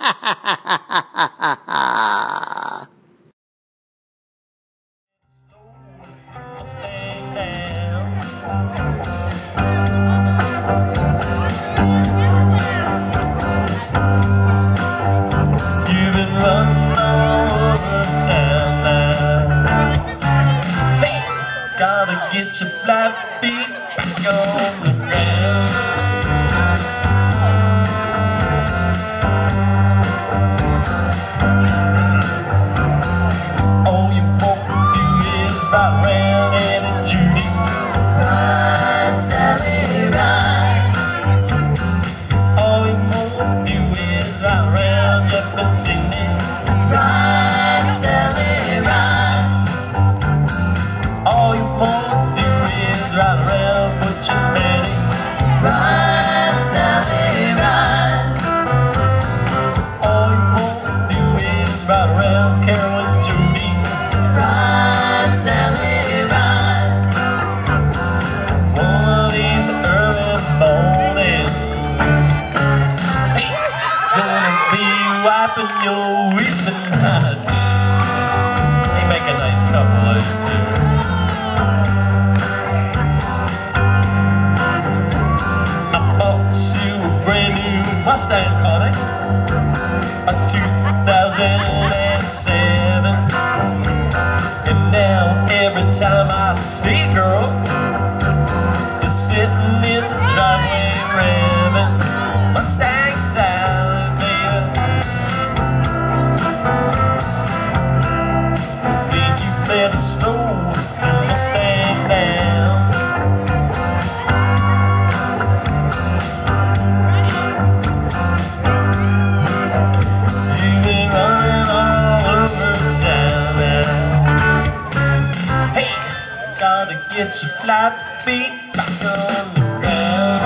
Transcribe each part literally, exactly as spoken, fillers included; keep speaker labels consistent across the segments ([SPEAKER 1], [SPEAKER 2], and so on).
[SPEAKER 1] You've been running all over town now. Hey, gotta get your flat feet back on the ground. All you want to do is ride around Ed and Judy. Ride, Sally, ride. All you want to do is ride around Jeff and Sydney. Ride, Sally, ride. All you want to do is ride around Butch and Betty. Ride, Sally, ride. All you want to do is ride around Carol and Judy. Ride, Sally, ride. One of these early mornings, hey, gonna be wiping your weeping eyes. They make a nice couple, those two. I bought you a brand new Mustang, Connie, a two thousand seven. And now every time I see a girl, you're sitting in the driveway revving Mustang Sally, baby. I think you better slow the Mustang down. You've been running all over town now. Hey, gotta get your flat feet back on the ground.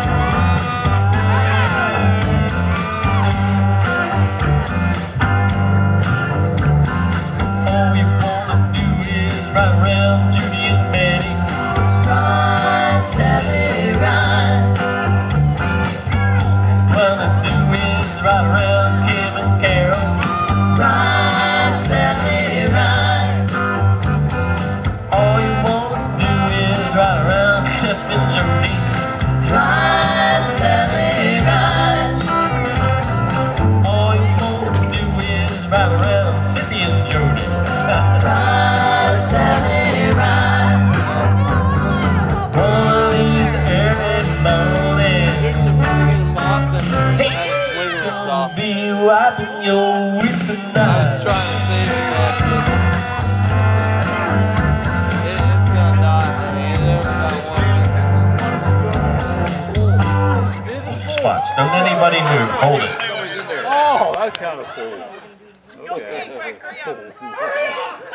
[SPEAKER 1] All you wanna do is ride around Judy and Betty. Ride, Sally, ride. Wanna do is ride around Kim and Carol. Ride, Sally, ride. All you wanna do is ride around Tiff and Jody. Ride, Sally, ride. All you wanna do is ride around Cindy and Jody. Ride, Sally, ride. One of these early mornings, hey, gonna be wiping your weeping eyes.
[SPEAKER 2] I was trying to save it, man. It, it's gonna die, honey. It never got one.
[SPEAKER 1] Hold your spots. Don't anybody move. Hold it.
[SPEAKER 3] Oh, that's kind of cool. Okay.